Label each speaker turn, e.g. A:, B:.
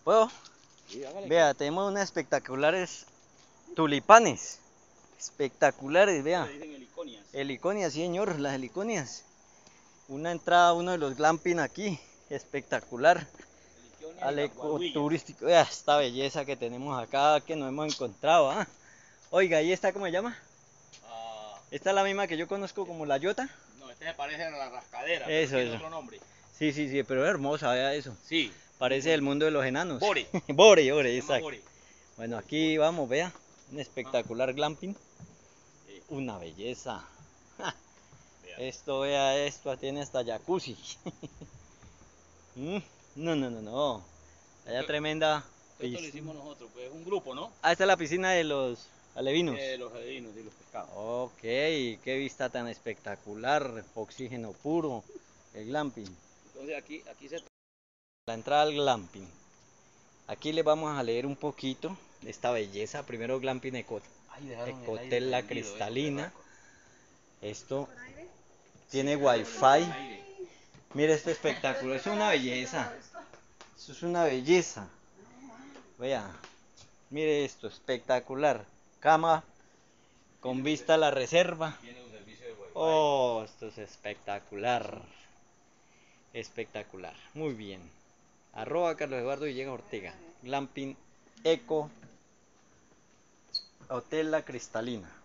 A: ¿Puedo?
B: Sí, hágale.
A: Vea, tenemos unas espectaculares tulipanes. Espectaculares,
B: Eso
A: vea.
B: le dicen heliconias.
A: Heliconias, sí, señor, las heliconias. Una entrada a uno de los glamping aquí. Espectacular.
B: Heliconias y
A: Al
B: las guaduillas.
A: ecoturístico. Vea esta belleza que tenemos acá que nos hemos encontrado. ¿Ah? Oiga, ¿y esta cómo se llama?
B: Ah,
A: Esta es la misma que yo conozco como la Yota.
B: no, este se parece a la rascadera, pero
A: Eso,
B: tiene
A: eso.
B: otro nombre.
A: Sí, sí, sí, pero es hermosa, vea eso.
B: Sí, muy
A: Parece el
B: bonito.
A: mundo de los enanos.
B: Bore,
A: Bore, Bore,
B: se llama
A: exacto.
B: Bore.
A: Bueno,
B: Bore,
A: aquí
B: Bore.
A: vamos, vea. Un
B: Ah,
A: espectacular glamping.
B: sí,
A: Una belleza.
B: vean.
A: Esto, vea, esto tiene hasta jacuzzi. Mm, No, no, no, no. Allá
B: Esto,
A: tremenda
B: esto lo
A: piscina.
B: hicimos nosotros, pues es un grupo, ¿no?
A: Ah, esta es la piscina de los alevinos.
B: Los adivinos y los pescados.
A: Ok, qué vista tan espectacular. Oxígeno puro. El glamping.
B: Entonces aquí se...
A: La entrada al glamping. Aquí les vamos a leer un poquito de esta belleza. Primero glamping
B: Ay, dejaron el aire
A: Ecotel La
B: prendido, esos
A: Cristalina.
B: berracos.
A: Esto
B: Sí,
A: tiene
B: a eso le meten
A: wifi.
B: aire.
A: Mira este espectáculo. Es una belleza. Eso es una belleza. Vea. Mire esto, espectacular. Cama con vista a la reserva.
B: Tiene un servicio de wifi.
A: Oh, esto es espectacular. Espectacular. Muy bien. Arroba Carlos Eduardo Villegas Ortega. Glamping Eco Hotel La Cristalina.